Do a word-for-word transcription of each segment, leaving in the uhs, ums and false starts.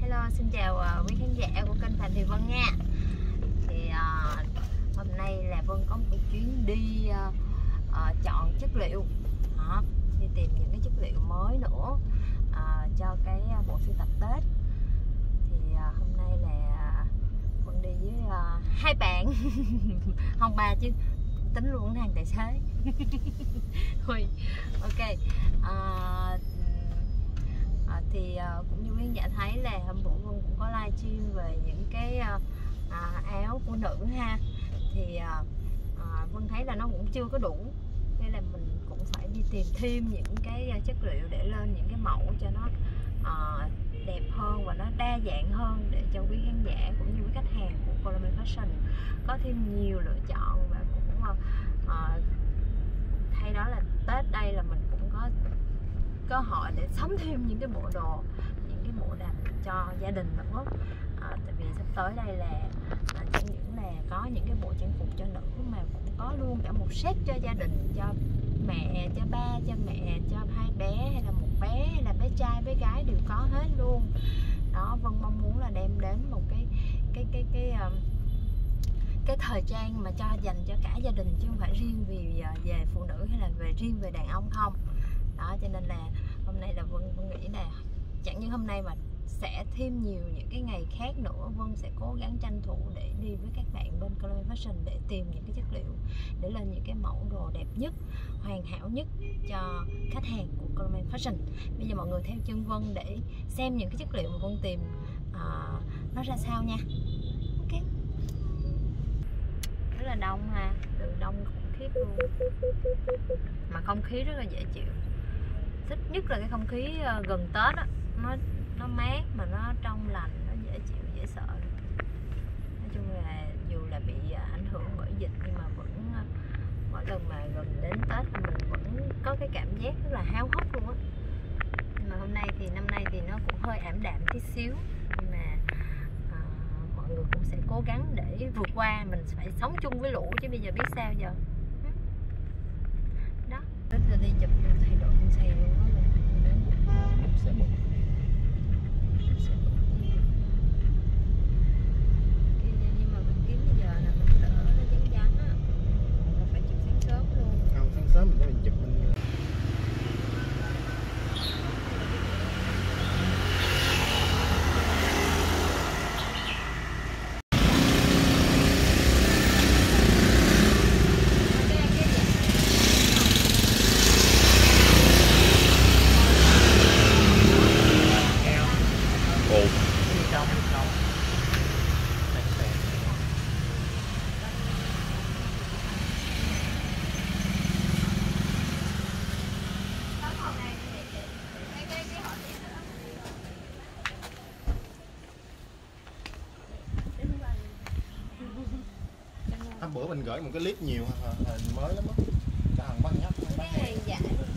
Hello, xin chào uh, quý khán giả của kênh Phạm Thị Vân nha. Thì uh, hôm nay là Vân có một chuyến đi uh, uh, chọn chất liệu, đó, đi tìm những cái chất liệu mới nữa uh, cho cái uh, bộ sưu tập Tết. Thì uh, hôm nay là uh, Vân đi với uh, hai bạn, không ba chứ, tính luôn thằng tài xế. Ui, ok. Uh, À, thì uh, cũng như quý khán giả thấy là hôm bữa Vân cũng có livestream về những cái uh, uh, áo của nữ ha. Thì uh, uh, Vân thấy là nó cũng chưa có đủ, nên là mình cũng phải đi tìm thêm những cái uh, chất liệu để lên những cái mẫu cho nó uh, đẹp hơn và nó đa dạng hơn, để cho quý khán giả cũng như quý khách hàng của Coleman Fashion có thêm nhiều lựa chọn. Và cũng uh, uh, thay đó là Tết đây là mình cũng có cơ hội để sắm thêm những cái bộ đồ, những cái bộ đầm cho gia đình nữa. À, tại vì sắp tới đây là à, chẳng những là có những cái bộ trang phục cho nữ mà cũng có luôn cả một set cho gia đình, cho mẹ, cho ba, cho mẹ, cho hai bé, hay là một bé, hay là bé trai, bé gái đều có hết luôn. Đó, Vân mong muốn là đem đến một cái cái cái cái cái, cái thời trang mà cho dành cho cả gia đình, chứ không phải riêng vì về phụ nữ hay là về riêng về đàn ông không. Đó, cho nên là hôm nay là Vân, Vân nghĩ là chẳng những hôm nay mà sẽ thêm nhiều những cái ngày khác nữa, Vân sẽ cố gắng tranh thủ để đi với các bạn bên Coleman Fashion để tìm những cái chất liệu để lên những cái mẫu đồ đẹp nhất, hoàn hảo nhất cho khách hàng của Coleman Fashion. Bây giờ mọi người theo chân Vân để xem những cái chất liệu mà Vân tìm uh, nó ra sao nha. Ok. Rất là đông ha, đường đông khủng khiếp luôn, mà không khí rất là dễ chịu. Thích nhất là cái không khí gần Tết á, nó nó mát mà nó trong lành, nó dễ chịu, dễ sợ. Nói chung là dù là bị ảnh hưởng bởi dịch nhưng mà vẫn mỗi lần mà gần đến Tết thì mình vẫn có cái cảm giác rất là háo hức luôn á. Nhưng mà hôm nay thì năm nay thì nó cũng hơi ảm đạm tí xíu, nhưng mà à, mọi người cũng sẽ cố gắng để vượt qua. Mình phải sống chung với lũ chứ bây giờ biết sao giờ. Đó, rất là đi chụp thay đổi xe luôn á. Xe bự. Xe bự. Nhưng mà mình kiếm bây giờ là mình đỡ nó vắng vắng á. Mình phải chụp sáng sớm luôn. Không, sáng sớm mình có mình chụp mình. Hôm bữa mình gửi một cái clip nhiều hình mới lắm á, cho thằng băng nhóc bán hàng giả.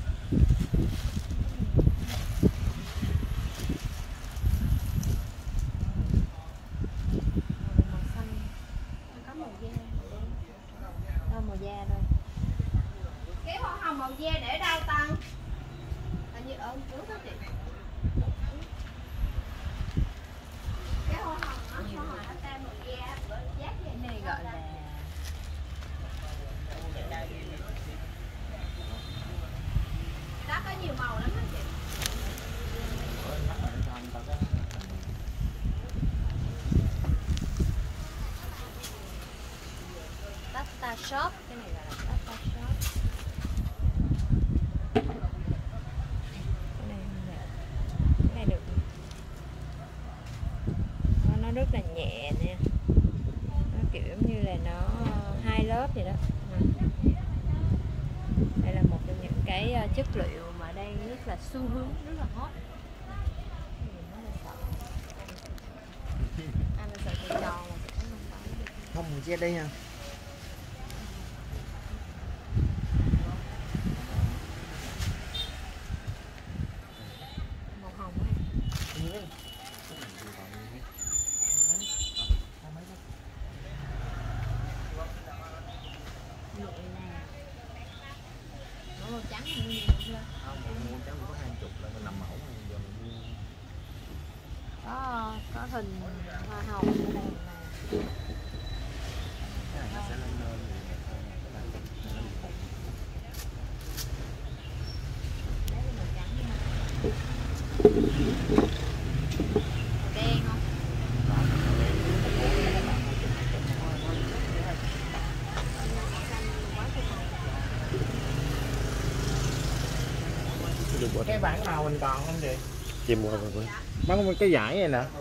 Màu xanh, có màu da, đâu màu da thôi. Cái hoa hồng màu da để đâu Tăng? Hình như ở trước đó chị. Cái hoa hồng nó hoa hồng nó ta màu da, giác vậy này gọi là đó, có nhiều màu lắm đó chị. Tata Shop, cái này gọi là Tata Shop. Cái này cái này được. Nó, nó rất là nhẹ nè. Nó kiểu như là nó hai lớp vậy đó. Đây là một trong những cái chất liệu mà đang rất là xu hướng, rất là hot. Anh là sợ thì tròn mà sẽ không phải. Không, mình che đây nha. Màu hồng ấy. Màu trắng thì nhiều chưa? Không, màu trắng có hai chục là mình làm mẫu giờ mình mua. có có hình hoa hồng ở đây này. Cái này nó sẽ lên lên Đấy là màu trắng nha. Màu đen không? cái bản màu mình còn không chị? Chim qua rồi. Bắn cái giải này nè.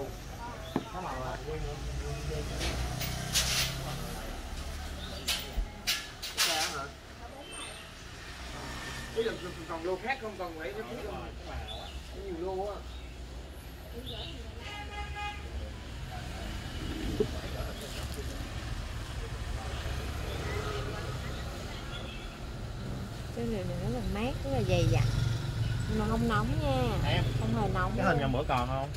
Ý là còn lô khác không, còn vậy nó nhiều lô á. Cái này rất là mát, rất là dày dặn. Nhưng mà không nóng nha. Em, không hề nóng. cái hình ngày bữa còn không?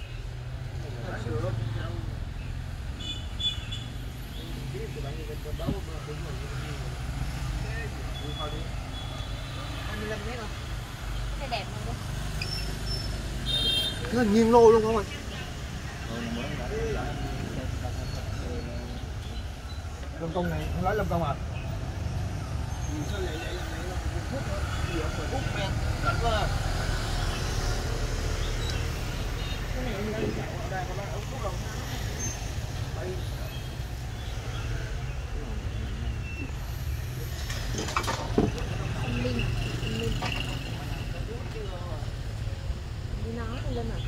hai mươi lăm mét rồi. Cái này đẹp luôn đó. Nó là nhiên lô luôn không anh? Lâm công này, không lấy lâm công à? Sao vậy vậy? Gì ở mười phút men, đẹp quá. Cái này là Đây có bán ống thuốc không? Đây. Thanh minh, thanh minh. Đi nói lên à.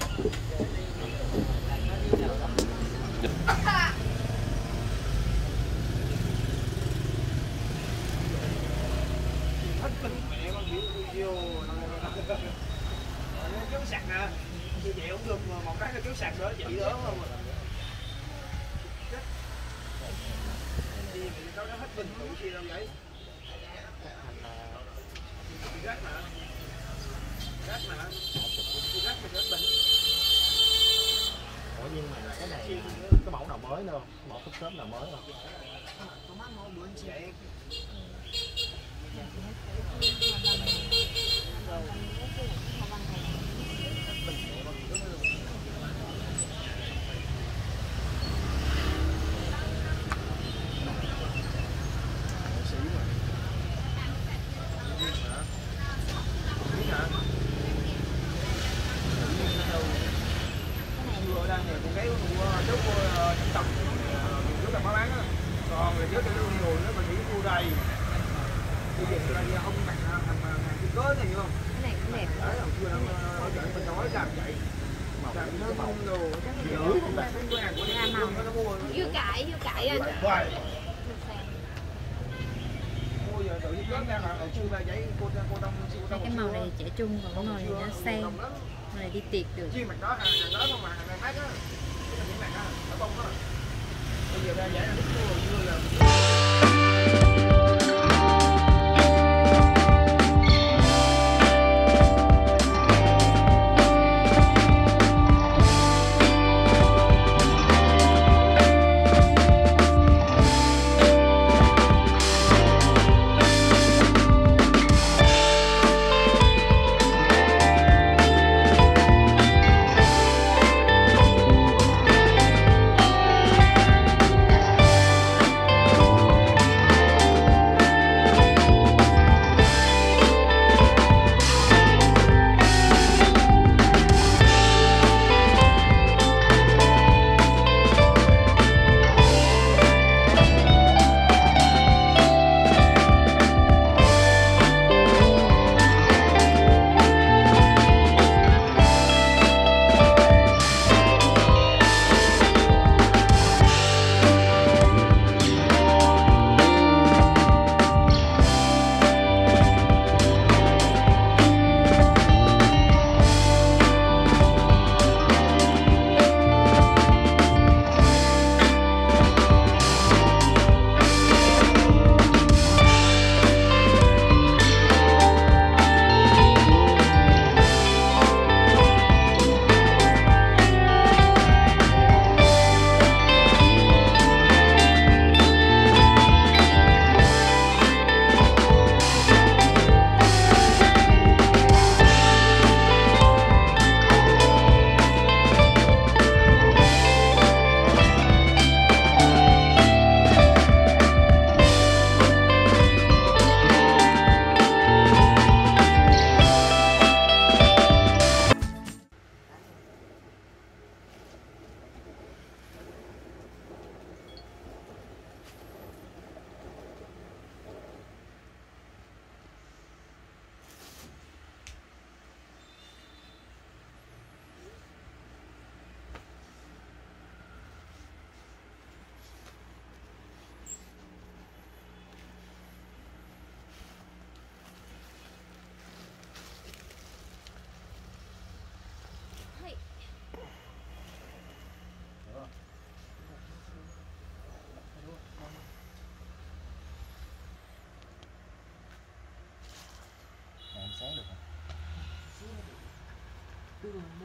Hết mình mẹ con biểu video nó kéo sạc nè, như vậy không được mà một cái nó kéo sạc nữa vậy đó không à. Đi mình nó hết bình tự chi đâu vậy? Rác mà, rác mà, rác mình hết bình. Ủa nhưng mà cái này có mẫu nào mới nữa không? Mẫu phút sớm nào mới không? Có mắt mẫu bữa anh chạy. Còn là trước cái nhiều nó còn những khu đây. Bây giờ là ông đặt thành thành cái cớ này hiểu không? Cái này cũng đẹp. Đấy là chưa nó ở chợ mình nói làm vậy. Làm nó màu đồ chắc gì đó không đặt cái cửa hàng của nhà màu nó mua. Dưa cải, dưa cải anh. Hoài. Mua giờ tự nhiên cớ ra là chưa là giấy cô cô đông cô đông. Cái màu này trẻ trung, còn cái màu này nó sang. Màu này đi tiệc được. Chi mặt đó hàng hàng đó không mà hàng này mát á. Cái những này á, ở bông á. Bây giờ ra giải là mua giờ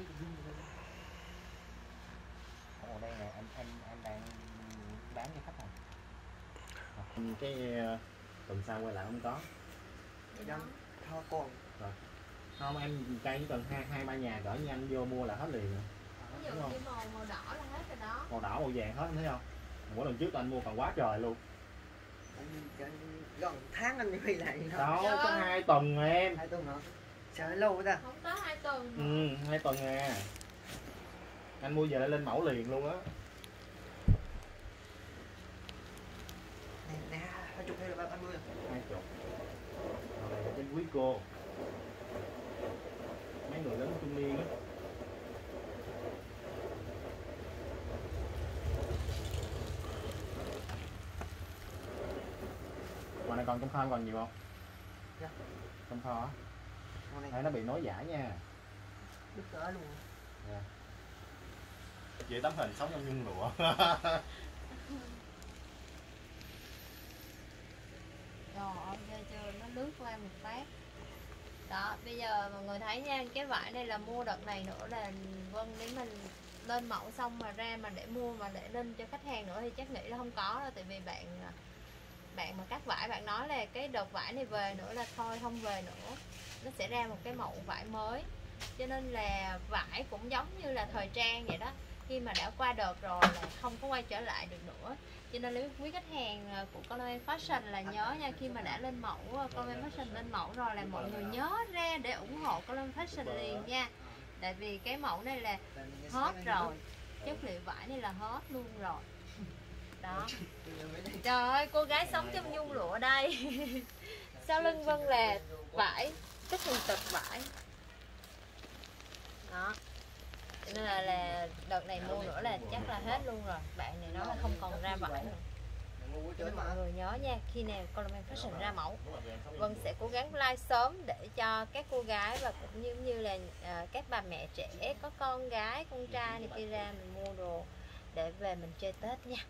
Ồ đây nè, anh anh anh đang bán cho khách à? Cái tuần sau quay lại không có. Dạ. Thôi con. Rồi. Không em cây chỉ cần hai hai ba nhà gửi như anh vô mua là hết liền rồi. Ví dụ như màu màu đỏ là hết rồi đó. Màu đỏ màu vàng hết thấy không? Mỗi lần trước anh mua còn quá trời luôn. Gần tháng anh quay lại Đó, có hai tuần rồi em. Hai tuần hả? Sợ lâu quá ta. Không tới hai tuần. Ừ, hai tuần à. Anh mua về lên mẫu liền luôn á. Nè, nè, hai chục hay là ba mươi? Hai chục. Rồi trên quý cô. Mấy người lớn trung niên á. Ngoài này còn tôm kho còn nhiều không? Dạ. Tôm kho á. Này Thấy nó bị nói giả nha. đứt cỡ luôn. Dạ. Vậy tấm hình sống trong nhung lụa. Rồi, ghê chưa, nó lướt qua một phát. Đó, bây giờ mọi người thấy nha, cái vải này là mua đợt này nữa là Vân nếu mình lên mẫu xong mà ra mà để mua mà để lên cho khách hàng nữa thì chắc nghĩ là không có đâu, tại vì bạn bạn mà cắt vải bạn nói là cái đợt vải này về nữa là thôi không về nữa, nó sẽ ra một cái mẫu vải mới. Cho nên là vải cũng giống như là thời trang vậy đó, khi mà đã qua đợt rồi là không có quay trở lại được nữa. Cho nên nếu quý khách hàng của Coleman Fashion là nhớ nha, khi mà đã lên mẫu Coleman Fashion lên mẫu rồi là mọi người nhớ ra để ủng hộ Coleman Fashion liền nha. Tại vì cái mẫu này là hết rồi, chất liệu vải này là hết luôn rồi. Đó. Trời ơi, cô gái sống trong nhung lụa đây. Sau lưng Vân là vải, chất hình tịch vải. Đó. Cho nên là, là đợt này mua nữa là chắc là hết luôn rồi. Bạn này nói là không còn ra vải nữa. Nên mọi người nhớ nha, khi nào Coleman Fashion ra mẫu, Vân sẽ cố gắng like sớm để cho các cô gái và cũng như như là uh, các bà mẹ trẻ có con gái, con trai này kia ra mình mua đồ để về mình chơi Tết nha.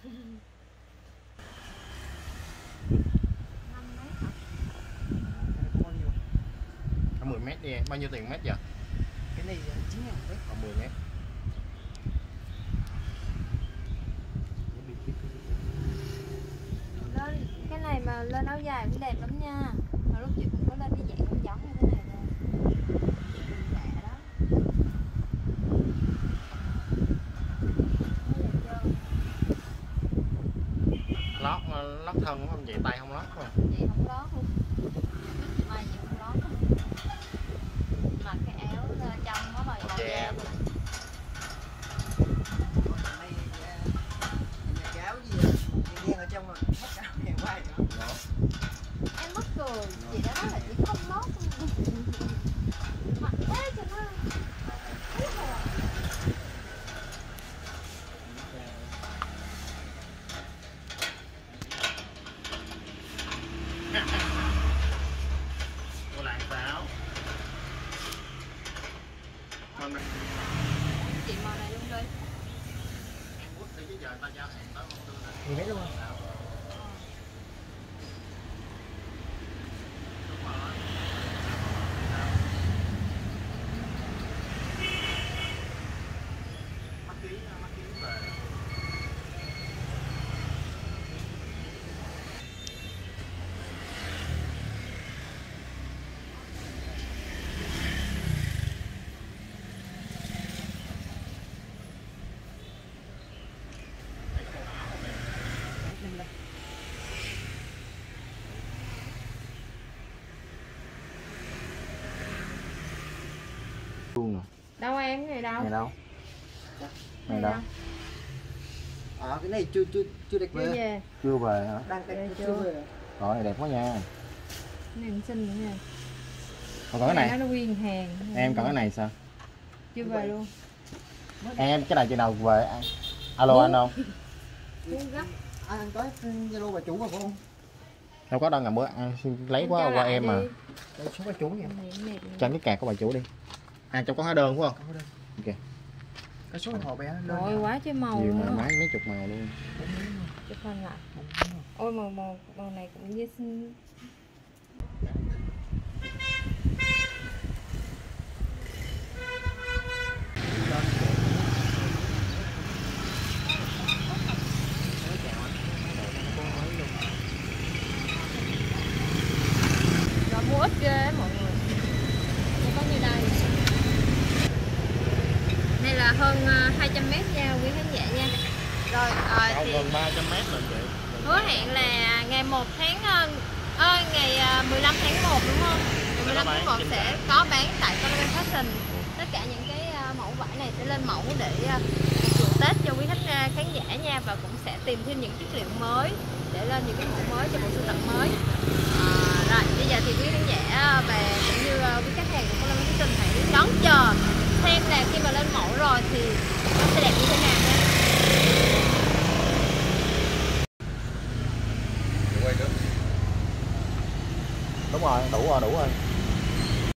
Có mười mét đi em, bao nhiêu tiền mét vậy? Cái này chín ngàn mét. Còn mười mét. Lên cái này mà lên áo dài cũng đẹp lắm nha. Mà lúc chị cũng có lên cái dạng cũng giống như thế này nè. Lạ đó. Lót lót thân đúng không chị? Tay không lót không? Chị không lót luôn. Mai chị không lót. Mặc cái áo trong có màu da. Ở trong rồi, hết cả ngày qua rồi. Em mắc cười, chị đã nói là chị không lót mặc thế cho nó Cô lại sao? chị màu này luôn đi. Em quất đi chứ giờ ta giao hàng tới không đưa lên. Thì biết luôn không? Luôn rồi. Đâu em, cái này đâu? Này đâu? Này Này đâu? đâu? Ờ, cái này chưa chưa chưa đẹp Chưa về. về. Chưa về hả? Đang Về cái chưa? chưa về. Rồi này đẹp quá nha. Cái này cũng xinh nữa nha. Còn cái này? Nó nguyên hàng. Em còn cái này sao? Chưa về luôn. Em cái này chừng nào về anh? Alo anh không? Muốn gấp. À, anh có Zalo bà chủ mà phải không? Đâu có đâu, ngày bữa ăn lấy Em quá cho qua lại em mà. đi. Đây số bà chủ nha. Cho cái card của bà chủ đi. À trong có hóa đơn phải không? Có đây. Ok. Cái số điện thoại bé lên. Rồi quá trời màu Nhiều luôn mà á. mấy mấy chục màu luôn. Chụp hình lại. Ôi màu màu màu này cũng như xinh. là hơn hai trăm mét nha quý khán giả nha. Rồi à, thì gần ba trăm mét rồi chị. hứa hẹn là ngày một tháng ơi ngày mười lăm tháng một đúng không? Ngày mười lăm tháng một sẽ có bán tại Caravan Fashion. Tất cả những cái mẫu vải này sẽ lên mẫu để phục vụ Tết cho quý khách khán giả nha, và cũng sẽ tìm thêm những chất liệu mới để lên những cái mẫu mới cho bộ sưu tập mới. À, rồi bây giờ thì quý khán giả và cũng như quý khách hàng của Caravan Fashion hãy đón chờ xem là khi mà lên mẫu rồi thì nó sẽ đẹp như thế nào nha. Đúng rồi, đủ rồi, đủ rồi.